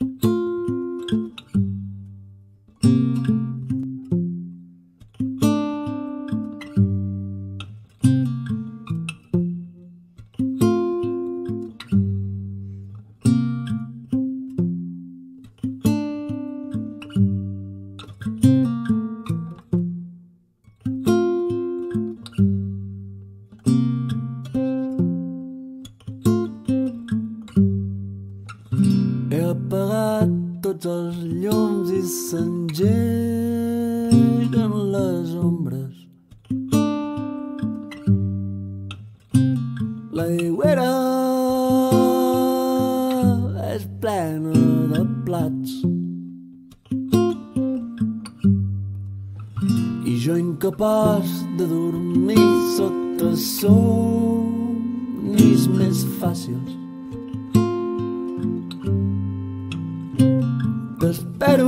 He apagat tots els llums i s'engeguen les ombres. L'aigüera és plena de plats i jo incapaç de dormir sota somnis més fàcils. T'espero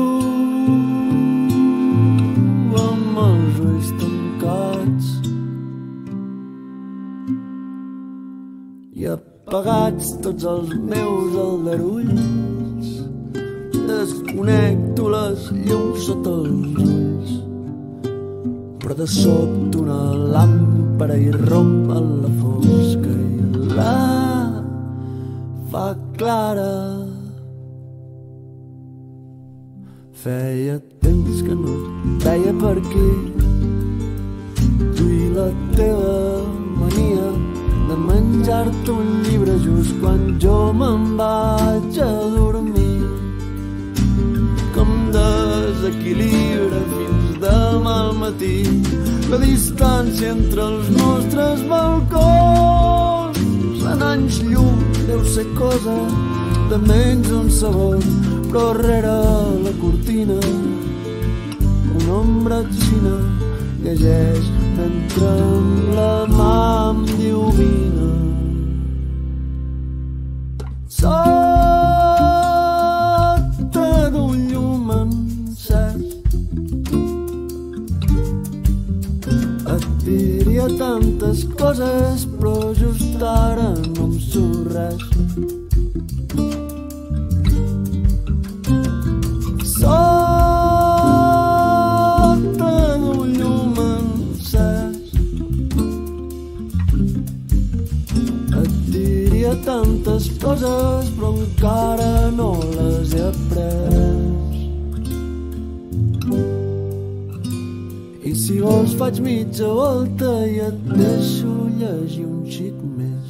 amb els ulls tancats i apagats tots els meus aldarulls. Desconnecto les llums sota els ulls, però de sobte una làmpara irromp en la fosca i la fa clara. Feia temps que no et veia per aquí, tu i la teva mania de menjar-te un llibre just quan jo me'n vaig a dormir, que em desequilibra fins demà al matí. La distància entre els nostres balcons en anys llum deu ser cosa de menys d'un segon, però rere la cortina una ombra xina llegeix mentre amb la mà em diu vine. Sota d'un llum encès et diria tantes coses, però just ara no em surt res. Sota d'un llum encès et diria tantes coses, però encara no les he après. I si vols faig mitja volta i et deixo llegir un xic més.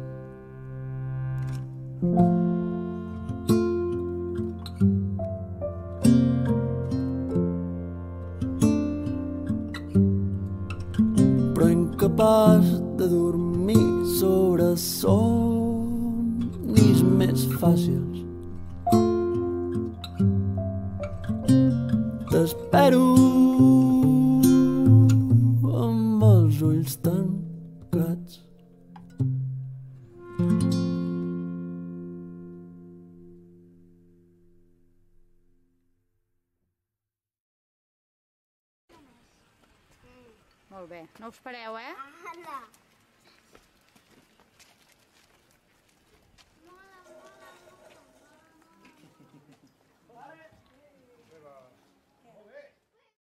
Però incapaç de dormir sobre somnis més fàcils. T'espero amb els ulls tancats. Molt bé, no us pareu, eh? No.